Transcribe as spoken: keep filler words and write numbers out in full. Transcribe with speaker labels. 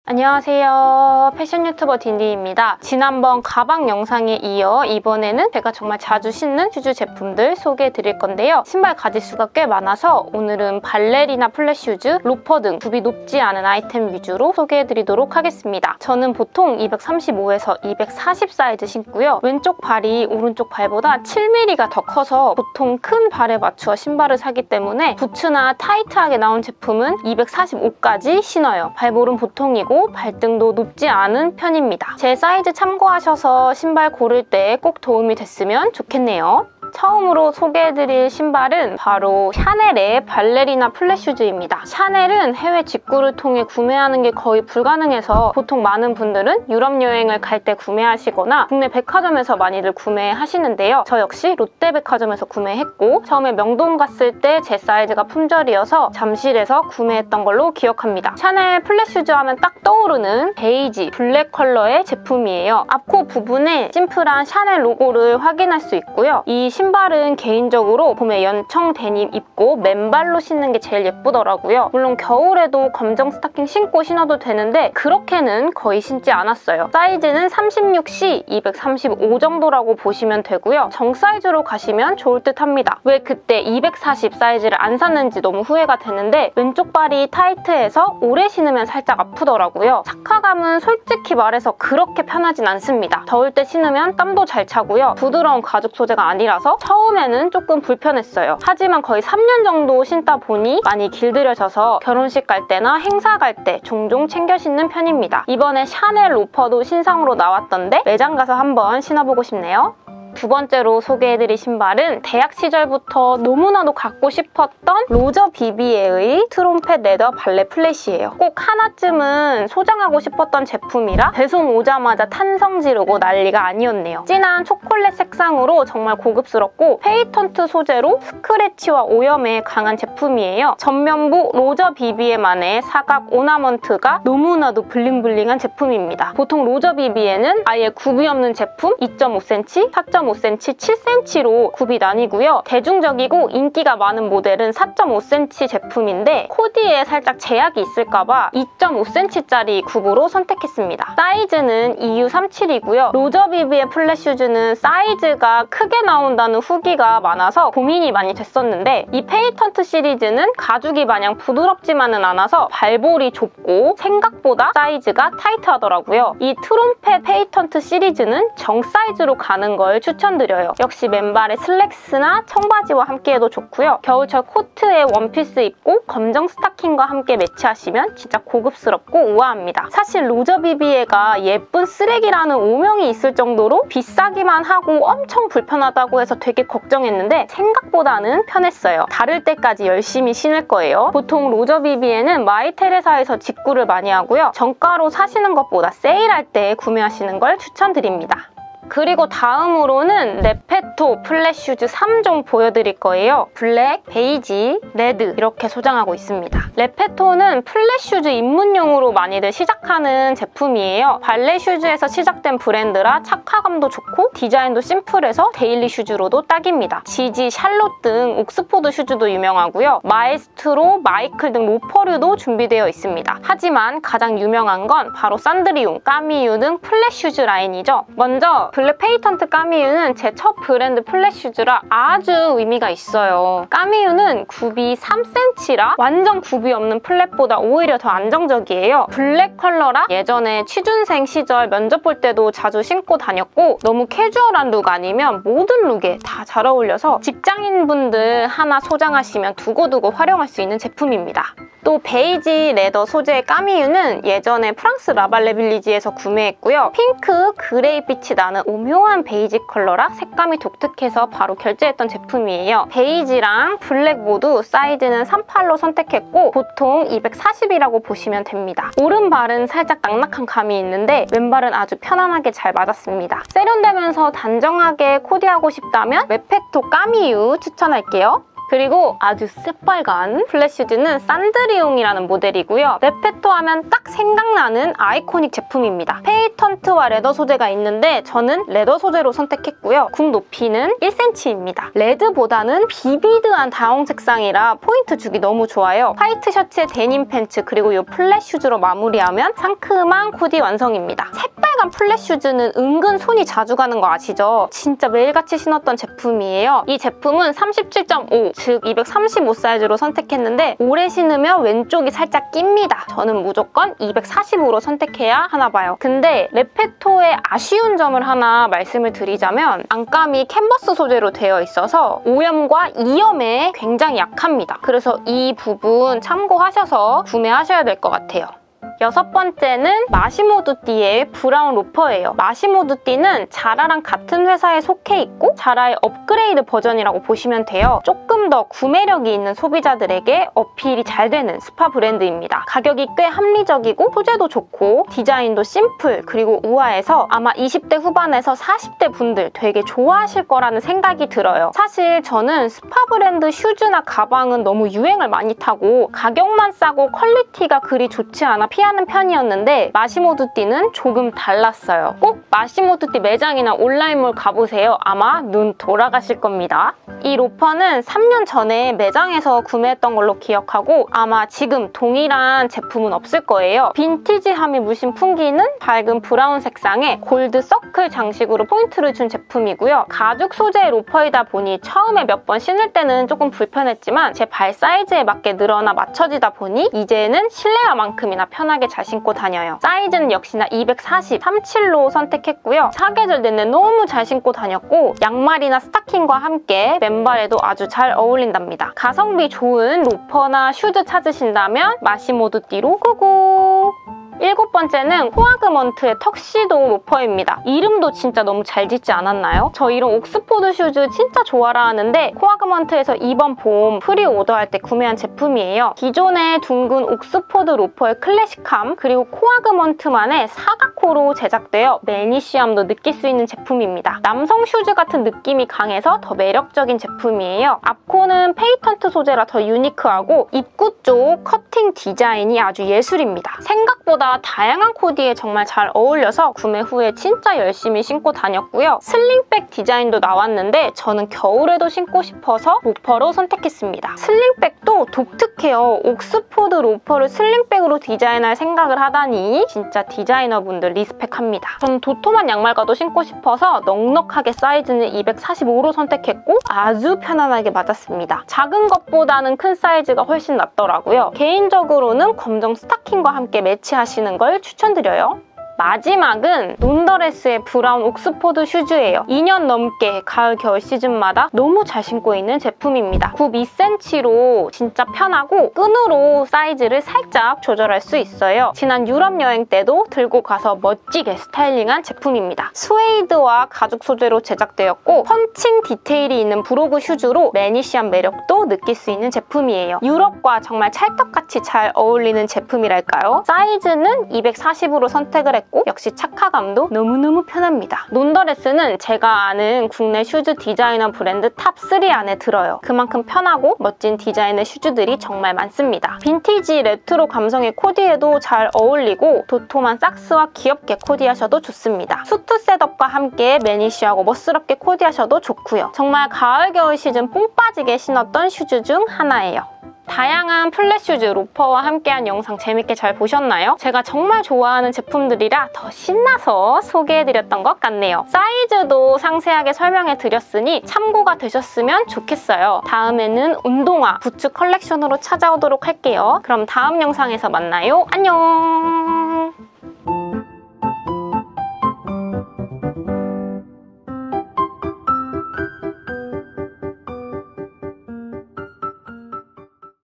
Speaker 1: 안녕하세요. 패션 유튜버 딘딘입니다. 지난번 가방 영상에 이어 이번에는 제가 정말 자주 신는 슈즈 제품들 소개해 드릴 건데요. 신발 가짓수가 꽤 많아서 오늘은 발레리나 플랫 슈즈, 로퍼 등 굽이 높지 않은 아이템 위주로 소개해 드리도록 하겠습니다. 저는 보통 이백삼십오에서 이백사십 사이즈 신고요. 왼쪽 발이 오른쪽 발보다 칠 밀리미터가 더 커서 보통 큰 발에 맞추어 신발을 사기 때문에 부츠나 타이트하게 나온 제품은 이백사십오까지 신어요. 발볼은 보통이고 발등도 높지 않은 편입니다. 제 사이즈 참고하셔서 신발 고를 때 꼭 도움이 됐으면 좋겠네요. 처음으로 소개해드릴 신발은 바로 샤넬의 발레리나 플랫 슈즈입니다. 샤넬은 해외 직구를 통해 구매하는 게 거의 불가능해서 보통 많은 분들은 유럽 여행을 갈 때 구매하시거나 국내 백화점에서 많이들 구매하시는데요. 저 역시 롯데백화점에서 구매했고 처음에 명동 갔을 때 제 사이즈가 품절이어서 잠실에서 구매했던 걸로 기억합니다. 샤넬 플랫 슈즈 하면 딱 떠오르는 베이지, 블랙 컬러의 제품이에요. 앞코 부분에 심플한 샤넬 로고를 확인할 수 있고요. 이 신발은 개인적으로 봄에 연청 데님 입고 맨발로 신는 게 제일 예쁘더라고요. 물론 겨울에도 검정 스타킹 신고 신어도 되는데 그렇게는 거의 신지 않았어요. 사이즈는 삼십육 씨, 이백삼십오 정도라고 보시면 되고요. 정 사이즈로 가시면 좋을 듯 합니다. 왜 그때 이백사십 사이즈를 안 샀는지 너무 후회가 되는데 왼쪽 발이 타이트해서 오래 신으면 살짝 아프더라고요. 착화감은 솔직히 말해서 그렇게 편하진 않습니다. 더울 때 신으면 땀도 잘 차고요. 부드러운 가죽 소재가 아니라서 처음에는 조금 불편했어요. 하지만 거의 삼 년 정도 신다 보니 많이 길들여져서 결혼식 갈 때나 행사 갈 때 종종 챙겨 신는 편입니다. 이번에 샤넬 로퍼도 신상으로 나왔던데 매장 가서 한번 신어보고 싶네요. 두 번째로 소개해드릴 신발은 대학 시절부터 너무나도 갖고 싶었던 로저 비비에의 트롬펫 레더 발레 플랫이에요. 꼭 하나쯤은 소장하고 싶었던 제품이라 배송 오자마자 탄성 지르고 난리가 아니었네요. 진한 초콜릿 색상으로 정말 고급스럽고 페이턴트 소재로 스크래치와 오염에 강한 제품이에요. 전면부 로저 비비에만의 사각 오나먼트가 너무나도 블링블링한 제품입니다. 보통 로저 비비에는 아예 굽이 없는 제품 이 점 오 센티미터, 사 점 오 센티미터, 칠 센티미터로 굽이 나뉘고요. 대중적이고 인기가 많은 모델은 사 점 오 센티미터 제품인데 코디에 살짝 제약이 있을까봐 이 점 오 센티미터짜리 굽으로 선택했습니다. 사이즈는 이유 삼십칠이고요. 로저 비비의 플랫 슈즈는 사이즈가 크게 나온다는 후기가 많아서 고민이 많이 됐었는데 이 페이턴트 시리즈는 가죽이 마냥 부드럽지만은 않아서 발볼이 좁고 생각보다 사이즈가 타이트하더라고요. 이 트롬펫 페이턴트 시리즈는 정 사이즈로 가는 걸 추천드려요. 역시 맨발에 슬랙스나 청바지와 함께해도 좋고요. 겨울철 코트에 원피스 입고 검정 스타킹과 함께 매치하시면 진짜 고급스럽고 우아합니다. 사실 로저 비비에가 예쁜 쓰레기라는 오명이 있을 정도로 비싸기만 하고 엄청 불편하다고 해서 되게 걱정했는데 생각보다는 편했어요. 다를 때까지 열심히 신을 거예요. 보통 로저 비비에는 마이테레사에서 직구를 많이 하고요. 정가로 사시는 것보다 세일할 때 구매하시는 걸 추천드립니다. 그리고 다음으로는 레페토 플랫 슈즈 삼 종 보여드릴 거예요. 블랙, 베이지, 레드 이렇게 소장하고 있습니다. 레페토는 플랫 슈즈 입문용으로 많이들 시작하는 제품이에요. 발레 슈즈에서 시작된 브랜드라 착화감도 좋고 디자인도 심플해서 데일리 슈즈로도 딱입니다. 지지, 샬롯 등 옥스포드 슈즈도 유명하고요. 마에스트로, 마이클 등 로퍼류도 준비되어 있습니다. 하지만 가장 유명한 건 바로 산드리용, 까미유 등 플랫 슈즈 라인이죠. 먼저 블랙 페이턴트 까미유는 제 첫 브랜드 플랫 슈즈라 아주 의미가 있어요. 까미유는 굽이 삼 센티미터라 완전 굽이 없는 플랫보다 오히려 더 안정적이에요. 블랙 컬러라 예전에 취준생 시절 면접 볼 때도 자주 신고 다녔고 너무 캐주얼한 룩 아니면 모든 룩에 다 잘 어울려서 직장인분들 하나 소장하시면 두고두고 활용할 수 있는 제품입니다. 또 베이지 레더 소재의 까미유는 예전에 프랑스 라발레 빌리지에서 구매했고요. 핑크, 그레이빛이 나는 오묘한 베이지 컬러라 색감이 독특해서 바로 결제했던 제품이에요. 베이지랑 블랙 모두 사이즈는 삼십팔로 선택했고 보통 이백사십이라고 보시면 됩니다. 오른발은 살짝 낙낙한 감이 있는데 왼발은 아주 편안하게 잘 맞았습니다. 세련되면서 단정하게 코디하고 싶다면 레페토 까미유 추천할게요. 그리고 아주 새빨간 플랫 슈즈는 산드리옹이라는 모델이고요. 레페토 하면 딱 생각나는 아이코닉 제품입니다. 페이턴트와 레더 소재가 있는데 저는 레더 소재로 선택했고요. 굽 높이는 일 센티미터입니다. 레드보다는 비비드한 다홍 색상이라 포인트 주기 너무 좋아요. 화이트 셔츠에 데님 팬츠 그리고 이 플랫 슈즈로 마무리하면 상큼한 코디 완성입니다. 새빨간 플랫 슈즈는 은근 손이 자주 가는 거 아시죠? 진짜 매일같이 신었던 제품이에요. 이 제품은 삼십칠 점 오, 즉 이백삼십오 사이즈로 선택했는데 오래 신으면 왼쪽이 살짝 낍니다. 저는 무조건 이백사십오로 선택해야 하나 봐요. 근데 레페토의 아쉬운 점을 하나 말씀을 드리자면 안감이 캔버스 소재로 되어 있어서 오염과 이염에 굉장히 약합니다. 그래서 이 부분 참고하셔서 구매하셔야 될 것 같아요. 여섯 번째는 마시모두띠의 브라운 로퍼예요. 마시모두띠는 자라랑 같은 회사에 속해 있고 자라의 업그레이드 버전이라고 보시면 돼요. 조금 더 구매력이 있는 소비자들에게 어필이 잘 되는 스파 브랜드입니다. 가격이 꽤 합리적이고 소재도 좋고 디자인도 심플 그리고 우아해서 아마 이십 대 후반에서 사십 대 분들 되게 좋아하실 거라는 생각이 들어요. 사실 저는 스파 브랜드 슈즈나 가방은 너무 유행을 많이 타고 가격만 싸고 퀄리티가 그리 좋지 않아 피하는 편이었는데 마시모두띠는 조금 달랐어요. 꼭 마시모두띠 매장이나 온라인몰 가보세요. 아마 눈 돌아가실 겁니다. 이 로퍼는 삼 년 전에 매장에서 구매했던 걸로 기억하고 아마 지금 동일한 제품은 없을 거예요. 빈티지함이 물씬 풍기는 밝은 브라운 색상에 골드 서클 장식으로 포인트를 준 제품이고요. 가죽 소재의 로퍼이다 보니 처음에 몇 번 신을 때는 조금 불편했지만 제 발 사이즈에 맞게 늘어나 맞춰지다 보니 이제는 실내화만큼이나 편하게 잘 신고 다녀요. 사이즈는 역시나 이백사십, 삼십칠로 선택했고요. 사계절 내내 너무 잘 신고 다녔고 양말이나 스타킹과 함께 맨발에도 아주 잘 어울린답니다. 가성비 좋은 로퍼나 슈즈 찾으신다면 마시모두띠로 고고! 일곱 번째는 코아그먼트의 턱시도 로퍼입니다. 이름도 진짜 너무 잘 짓지 않았나요? 저 이런 옥스포드 슈즈 진짜 좋아라 하는데 코아그먼트에서 이번 봄 프리오더할 때 구매한 제품이에요. 기존의 둥근 옥스포드 로퍼의 클래식함 그리고 코아그먼트만의 사각코로 제작되어 매니시함도 느낄 수 있는 제품입니다. 남성 슈즈 같은 느낌이 강해서 더 매력적인 제품이에요. 앞코는 페이턴트 소재라 더 유니크하고 입구 쪽 커팅 디자인이 아주 예술입니다. 생각보다 다양한 코디에 정말 잘 어울려서 구매 후에 진짜 열심히 신고 다녔고요. 슬링백 디자인도 나왔는데 저는 겨울에도 신고 싶어서 로퍼로 선택했습니다. 슬링백도 독특해요. 옥스포드 로퍼를 슬링백으로 디자인할 생각을 하다니 진짜 디자이너분들 리스펙합니다. 저는 도톰한 양말과도 신고 싶어서 넉넉하게 사이즈는 이백사십오로 선택했고 아주 편안하게 맞았습니다. 작은 것보다는 큰 사이즈가 훨씬 낫더라고요. 개인적으로는 검정 스타킹과 함께 매치하시는 걸 추천드려요. 마지막은 논더레스의 브라운 옥스포드 슈즈예요. 이 년 넘게 가을 겨울 시즌마다 너무 잘 신고 있는 제품입니다. 굽 이 센티미터로 진짜 편하고 끈으로 사이즈를 살짝 조절할 수 있어요. 지난 유럽 여행 때도 들고 가서 멋지게 스타일링한 제품입니다. 스웨이드와 가죽 소재로 제작되었고 펀칭 디테일이 있는 브로그 슈즈로 매니시한 매력도 느낄 수 있는 제품이에요. 유럽과 정말 찰떡같이 잘 어울리는 제품이랄까요? 사이즈는 이백사십으로 선택을 했고 역시 착화감도 너무너무 편합니다. 논더레스는 제가 아는 국내 슈즈 디자이너 브랜드 탑 쓰리 안에 들어요. 그만큼 편하고 멋진 디자인의 슈즈들이 정말 많습니다. 빈티지 레트로 감성의 코디에도 잘 어울리고 도톰한 삭스와 귀엽게 코디하셔도 좋습니다. 수트 셋업과 함께 매니쉬하고 멋스럽게 코디하셔도 좋고요. 정말 가을 겨울 시즌 뽕 빠지게 신었던 슈즈 중 하나예요. 다양한 플랫 슈즈 로퍼와 함께한 영상 재밌게 잘 보셨나요? 제가 정말 좋아하는 제품들이라 더 신나서 소개해드렸던 것 같네요. 사이즈도 상세하게 설명해드렸으니 참고가 되셨으면 좋겠어요. 다음에는 운동화, 부츠 컬렉션으로 찾아오도록 할게요. 그럼 다음 영상에서 만나요. 안녕!